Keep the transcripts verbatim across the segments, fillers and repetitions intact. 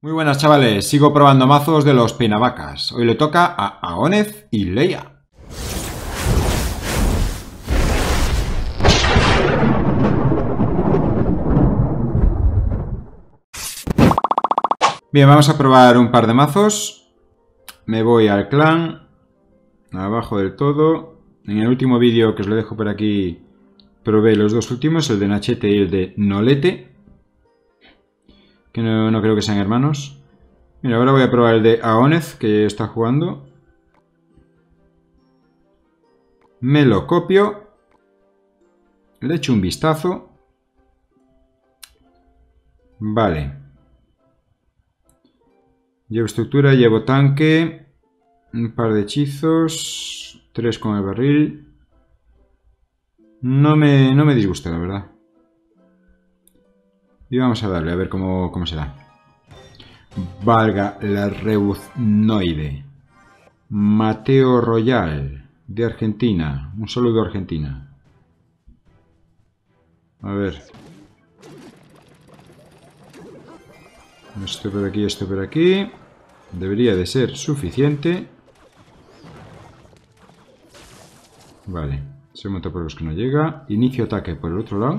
Muy buenas, chavales, sigo probando mazos de los peinavacas. Hoy le toca a Aonez y Leia. Bien, vamos a probar un par de mazos. Me voy al clan, abajo del todo. En el último vídeo que os lo dejo por aquí probé los dos últimos, el de Nachete y el de Nolete, que no, no creo que sean hermanos. Mira, ahora voy a probar el de Aonez, que está jugando. Me lo copio. Le echo un vistazo. Vale. Llevo estructura, llevo tanque. Un par de hechizos. Tres con el barril. No me, no me disgusta, la verdad. Y vamos a darle, a ver cómo, cómo se da. Valga la Reuznoide. Mateo Royal, de Argentina. Un saludo a Argentina. A ver. Esto por aquí, esto por aquí. Debería de ser suficiente. Vale. Se monta por los que no llega. Inicio ataque por el otro lado.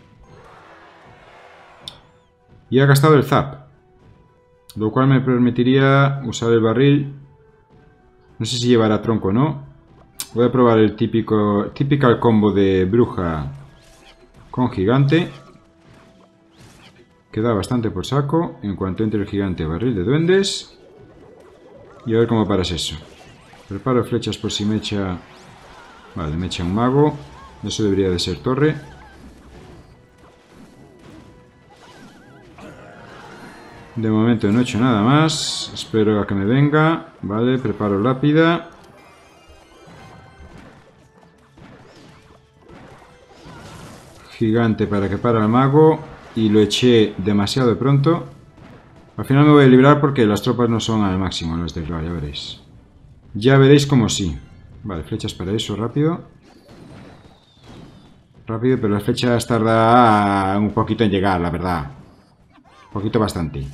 Y ha gastado el zap. Lo cual me permitiría usar el barril. No sé si llevará tronco o no. Voy a probar el típico typical combo de bruja con gigante. Queda bastante por saco. En cuanto entre el gigante, barril de duendes. Y a ver cómo paras eso. Preparo flechas por si me echa... Vale, me echa un mago. Eso debería de ser torre. De momento no he hecho nada más. Espero a que me venga. Vale, preparo lápida. Gigante para que para el mago. Y lo eché demasiado pronto. Al final me voy a librar porque las tropas no son al máximo las del rival, ya veréis. Ya veréis como sí. Vale, flechas para eso, rápido. Rápido, pero las flechas tardan un poquito en llegar, la verdad. Un poquito bastante.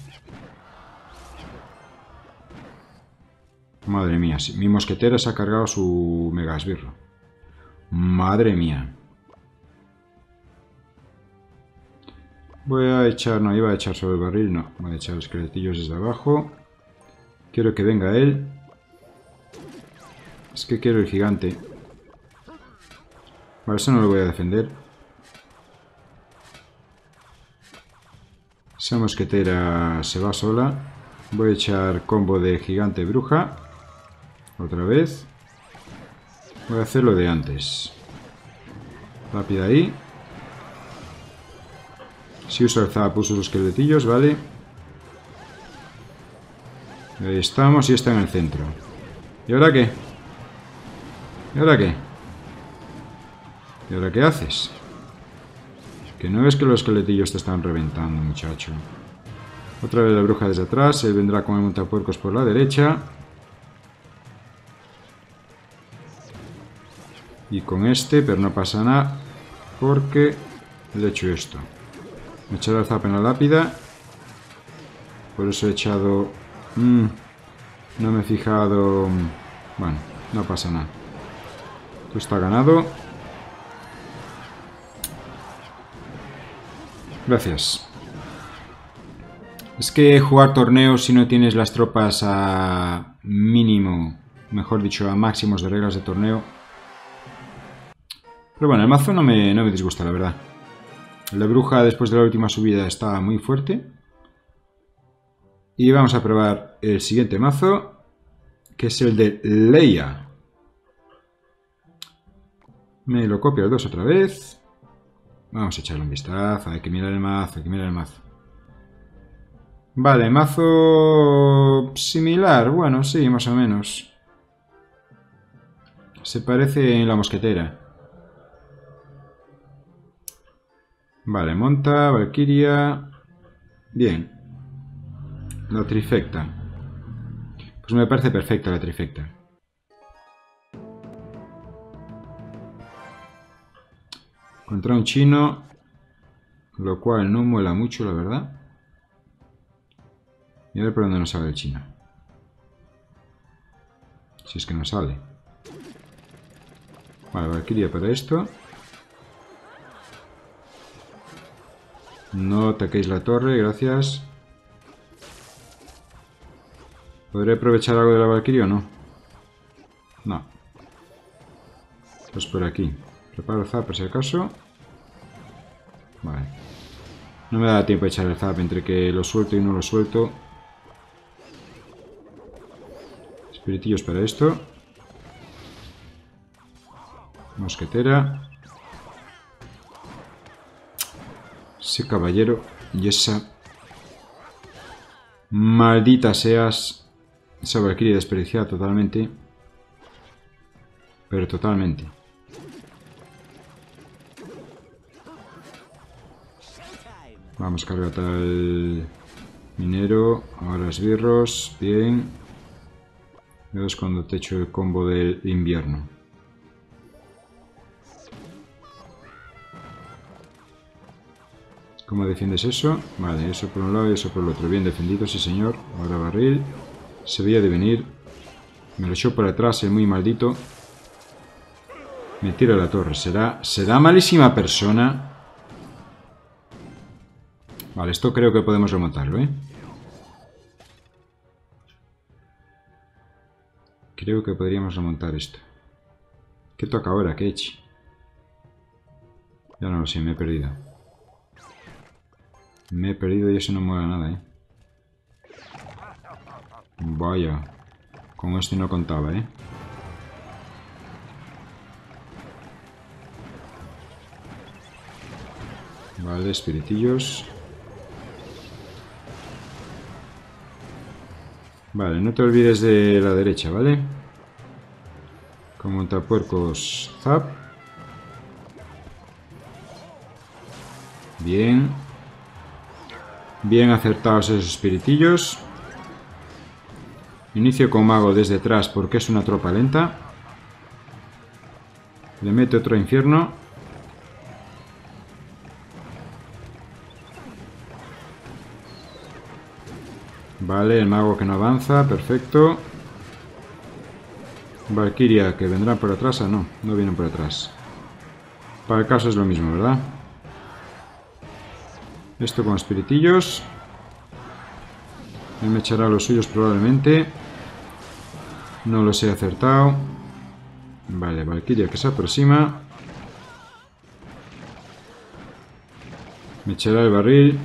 Madre mía, mi mosquetera se ha cargado su mega esbirro. Madre mía. Voy a echar, no, iba a echar sobre el barril, no. Voy a echar los esqueletillos desde abajo. Quiero que venga él. Es que quiero el gigante. Vale, eso no lo voy a defender. Esa mosquetera se va sola. Voy a echar combo de gigante bruja. Otra vez. Voy a hacer lo de antes. Rápida ahí. Si uso el zap, uso los esqueletillos, vale. Ahí estamos y está en el centro. ¿Y ahora qué? ¿Y ahora qué? ¿Y ahora qué haces? Que no ves que los esqueletillos te están reventando, muchacho. Otra vez la bruja desde atrás. Él vendrá con el montapuercos por la derecha. Y con este, pero no pasa nada. Porque le he hecho esto. Me he echado el zap en la lápida. Por eso he echado... Mmm, no me he fijado... Bueno, no pasa nada. Esto está ganado. Gracias. Es que jugar torneos si no tienes las tropas a mínimo, mejor dicho, a máximos de reglas de torneo. Pero bueno, el mazo no me, no me disgusta, la verdad. La bruja después de la última subida está muy fuerte. Y vamos a probar el siguiente mazo, que es el de Leia. Me lo copio el dos otra vez. Vamos a echarle un vistazo, hay que mirar el mazo, hay que mirar el mazo. Vale, mazo similar, bueno, sí, más o menos. Se parece en la mosquetera. Vale, monta, valquiria. Bien. La trifecta. Pues me parece perfecta la trifecta. Contra un chino. Lo cual no mola mucho, la verdad. Y a ver por dónde nos sale el chino. Si es que no sale. Vale, Valkyria para esto. No ataquéis la torre, gracias. ¿Podré aprovechar algo de la Valkyria o no? No. Pues por aquí. Preparo el zap por si acaso. Vale. No me da tiempo a echar el zap entre que lo suelto y no lo suelto. Espiritillos para esto. Mosquetera. Ese caballero y esa... Maldita seas. Esa Valkyria desperdiciada totalmente. Pero totalmente. Vamos, carga tal minero. Ahora esbirros. Bien. Es cuando te echo el combo del invierno. ¿Cómo defiendes eso? Vale, eso por un lado y eso por el otro. Bien defendido, sí señor. Ahora barril. Se veía de venir. Me lo echó por atrás, el muy maldito. Me tira la torre. ¿Será, será malísima persona? Vale, esto creo que podemos remontarlo, ¿eh? Creo que podríamos remontar esto. ¿Qué toca ahora, Kechi? Ya no lo sé, me he perdido. Me he perdido y eso no mola nada, ¿eh? Vaya. Con este no contaba, ¿eh? Vale, espiritillos. Vale, no te olvides de la derecha, ¿vale? Con montapuercos zap. Bien. Bien acertados esos espiritillos. Inicio con mago desde atrás porque es una tropa lenta. Le mete otro infierno. Vale, el mago que no avanza, perfecto. Valkyria que vendrán por atrás, ah no, no vienen por atrás. Para el caso es lo mismo, ¿verdad? Esto con espiritillos. Él me echará los suyos probablemente. No los he acertado. Vale, Valkyria que se aproxima. Me echará el barril.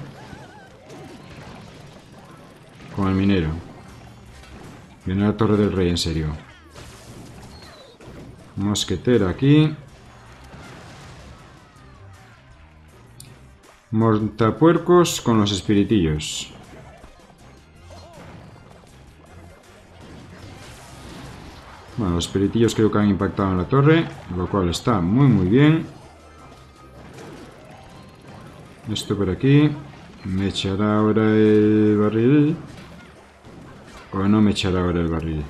Con el minero. Viene la torre del rey, en serio. Mosquetera aquí. Montapuercos con los espiritillos. Bueno, los espiritillos creo que han impactado en la torre, lo cual está muy muy bien. Esto por aquí. ¿Me echará ahora el barril? ¿O no me echará ahora el barril?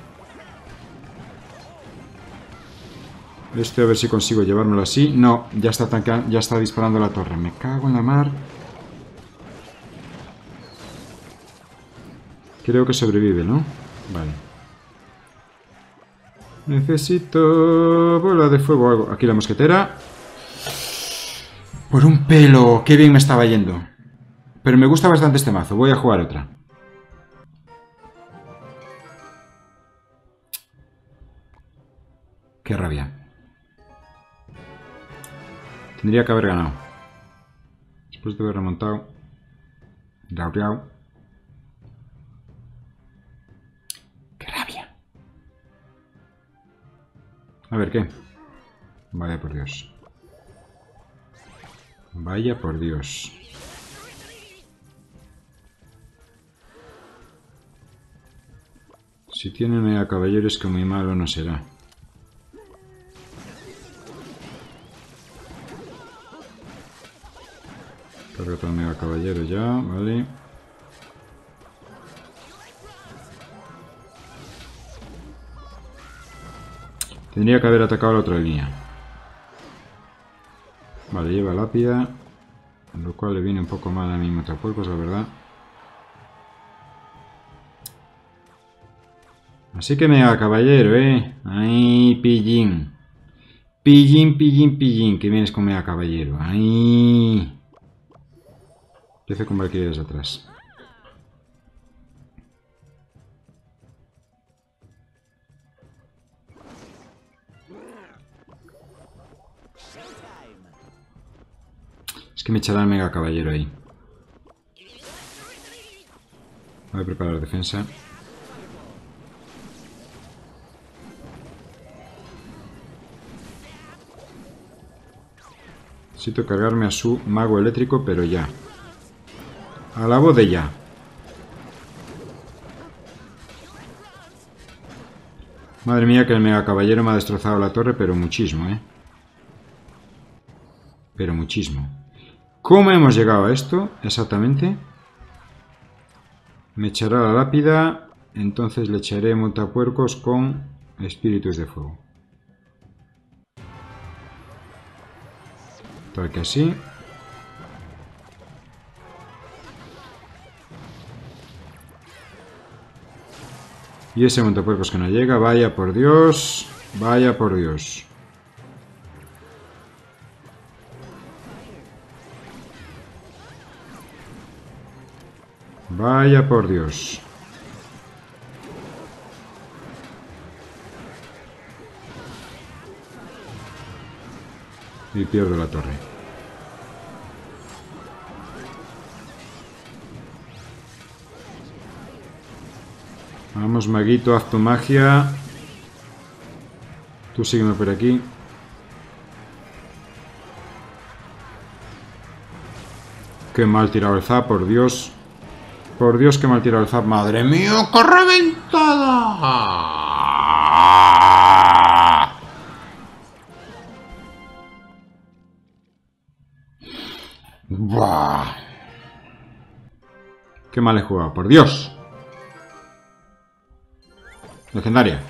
Este a ver si consigo llevármelo así. No, ya está, ya está disparando la torre. Me cago en la mar. Creo que sobrevive, ¿no? Vale. Necesito bola de fuego o algo. Aquí la mosquetera. Por un pelo. Qué bien me estaba yendo. Pero me gusta bastante este mazo. Voy a jugar otra. Qué rabia. Tendría que haber ganado. Después de haber remontado. Riau, riau. Qué rabia. A ver, ¿qué? Vaya por Dios. Vaya por Dios. Si tiene mega caballeros que muy malo no será. Carga todo el mega caballero ya, vale. Tendría que haber atacado la otra línea. Vale, lleva lápida. Lo cual le viene un poco mal a mi montapuercos, la verdad. Así que mega caballero, eh. Ahí, pillín. Pillín, pillín, pillín. Que vienes con mega caballero. Ahí. Empiezo con valquirias atrás. Es que me echará el mega caballero ahí. Voy a preparar defensa. Necesito cargarme a su mago eléctrico, pero ya. A la voz de ya. Madre mía, que el mega caballero me ha destrozado la torre, pero muchísimo, ¿eh? Pero muchísimo. ¿Cómo hemos llegado a esto? Exactamente. Me echará la lápida. Entonces le echaré montapuercos con espíritus de fuego. Tal que así. Y ese montapuercos que no llega. Vaya por Dios. Vaya por Dios. Vaya por Dios. Y pierdo la torre. Vamos, maguito, haz tu magia. Tú sígueme por aquí. Qué mal tirado el zap, por Dios. Por Dios, qué mal tirado el zap. ¡Madre mía, qué reventada! ¡Buah! Qué mal he jugado, por Dios. Legendaria.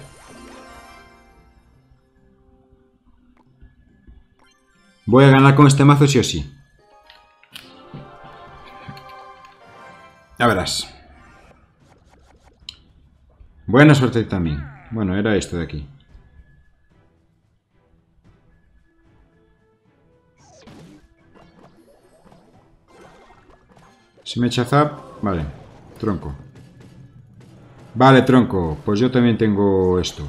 Voy a ganar con este mazo sí o sí. Ya verás. Buena suerte también. Bueno, era esto de aquí. Si me echa zap, vale. Tronco. Vale, tronco. Pues yo también tengo esto.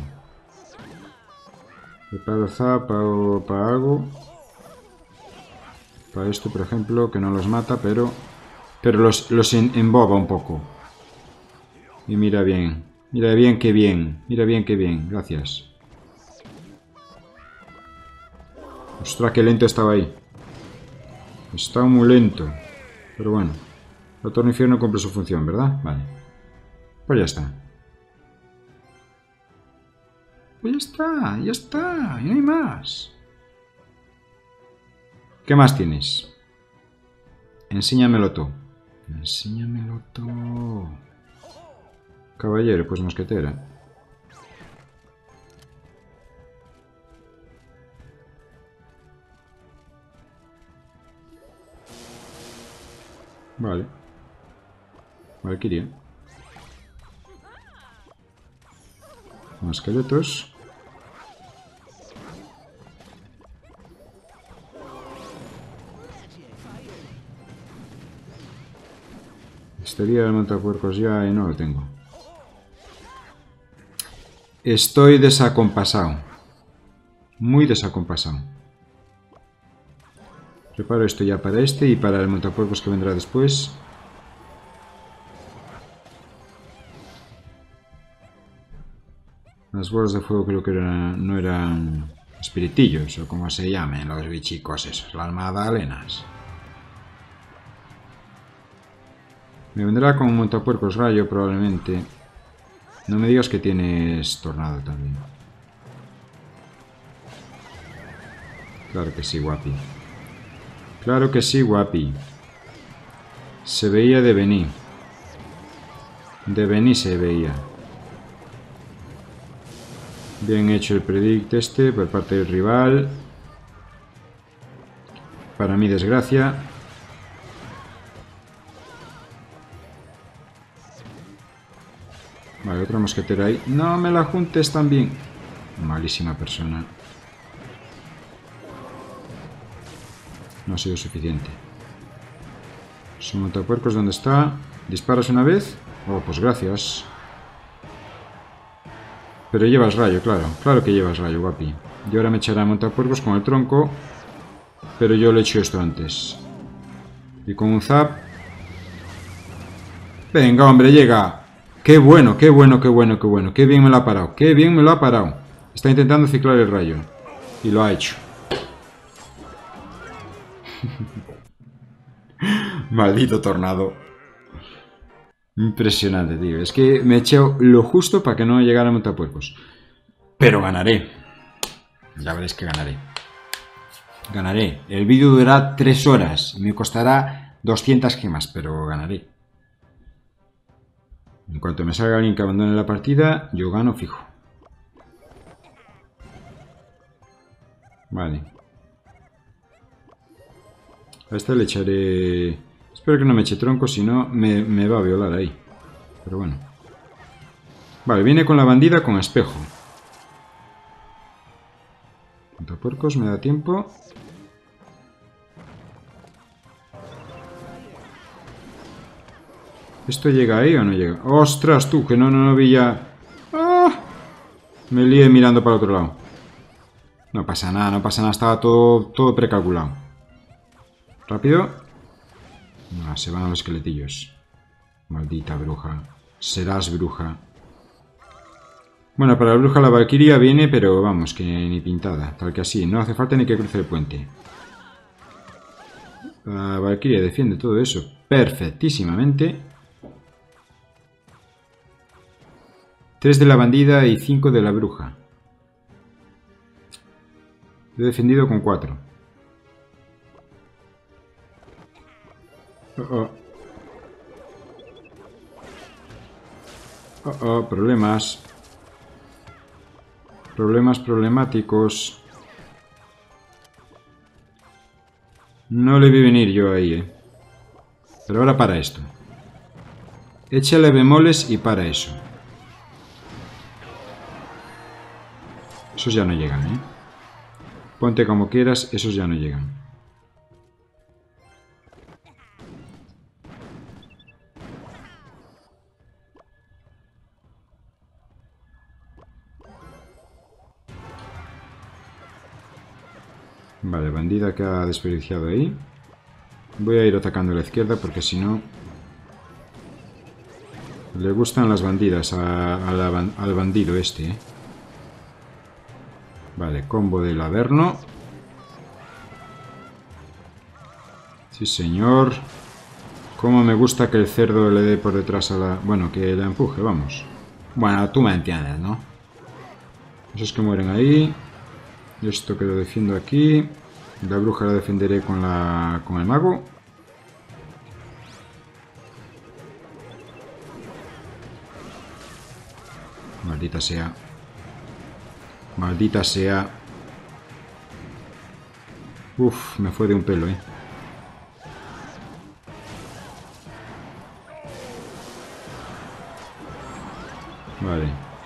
Preparo zap para, para algo. Para esto, por ejemplo, que no los mata, pero... Pero los, los emboba un poco. Y mira bien. Mira bien que bien. Mira bien que bien. Gracias. Ostras, qué lento estaba ahí. Estaba muy lento. Pero bueno. El torno infierno cumple su función, ¿verdad? Vale. Pues ya está. Pues ya está. Ya está. Y no hay más. ¿Qué más tienes? Enséñamelo todo. Enséñamelo todo. Caballero, pues mosquetera. Vale. Valkyria. Más esqueletos. Estaría el montapuercos ya y no lo tengo. Estoy desacompasado. Muy desacompasado. Preparo esto ya para este y para el montapuercos que vendrá después. Las bolas de fuego creo que eran, no eran espiritillos o como se llamen los bichicos esos, las magdalenas. Me vendrá con un montapuercos rayo probablemente. No me digas que tienes tornado también. Claro que sí, guapi. Claro que sí, guapi. Se veía de venir. De venir se veía. Bien hecho el predict este por parte del rival. Para mi desgracia. Vale, otra mosquetera ahí. No me la juntes también. Malísima persona. No ha sido suficiente. Su montapuercos, ¿dónde está? ¿Disparas una vez? Oh, pues gracias. Pero llevas rayo, claro. Claro que llevas rayo, guapi. Y ahora me echará montapuercos con el tronco. Pero yo le he hecho esto antes. Y con un zap. Venga, hombre, llega. Qué bueno, qué bueno, qué bueno, qué bueno. Qué bien me lo ha parado. Qué bien me lo ha parado. Está intentando ciclar el rayo. Y lo ha hecho. Maldito tornado. Impresionante, tío. Es que me he echado lo justo para que no llegara a montapuercos. Pero ganaré. Ya veréis que ganaré. Ganaré. El vídeo durará tres horas. Y me costará doscientas gemas, pero ganaré. En cuanto me salga alguien que abandone la partida, yo gano fijo. Vale. A este le echaré... Espero que no me eche tronco, si no me, me va a violar ahí. Pero bueno. Vale, viene con la bandida con espejo. Montapuercos, me da tiempo. ¿Esto llega ahí o no llega? ¡Ostras, tú! Que no, no, no vi ya... ¡Ah! Me lié mirando para el otro lado. No pasa nada, no pasa nada. Estaba todo, todo precalculado. Rápido. No, se van a los esqueletillos. Maldita bruja. Serás bruja. Bueno, para la bruja la valquiria viene, pero vamos, que ni pintada. Tal que así. No hace falta ni que cruce el puente. La valquiria defiende todo eso perfectísimamente. tres de la bandida y cinco de la bruja. He defendido con cuatro. Oh, oh. Oh, oh, problemas. Problemas problemáticos. No le vi venir yo ahí, eh. Pero ahora para esto. Échale bemoles y para eso. Esos ya no llegan, ¿eh? Ponte como quieras, esos ya no llegan. Vale, bandida que ha desperdiciado ahí. Voy a ir atacando a la izquierda porque si no... Le gustan las bandidas a, a la, al bandido este, ¿eh? Vale, combo del Averno. Sí, señor. Cómo me gusta que el cerdo le dé por detrás a la... Bueno, que la empuje, vamos. Bueno, tú me entiendes, ¿no? Esos que mueren ahí. Esto que lo defiendo aquí. La bruja la defenderé con, la... con el mago. Maldita sea. Maldita sea. Uf, me fue de un pelo, eh. Vale.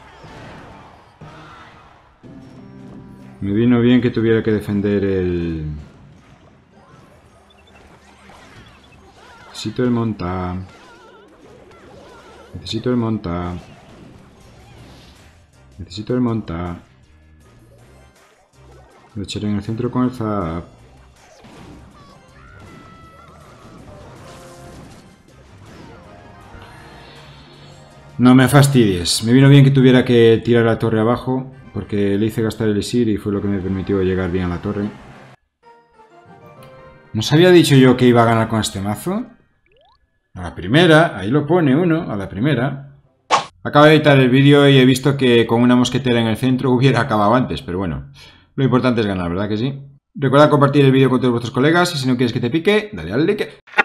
Me vino bien que tuviera que defender el... Necesito el monta. Necesito el monta. Necesito el monta. Lo echaré en el centro con el zap. No me fastidies. Me vino bien que tuviera que tirar la torre abajo, porque le hice gastar el elixir y fue lo que me permitió llegar bien a la torre. ¿Nos había dicho yo que iba a ganar con este mazo? A la primera, ahí lo pone uno, a la primera. Acabo de editar el vídeo y he visto que con una mosquetera en el centro hubiera acabado antes, pero bueno. Lo importante es ganar, ¿verdad que sí? Recuerda compartir el vídeo con todos vuestros colegas y si no quieres que te pique, dale al like.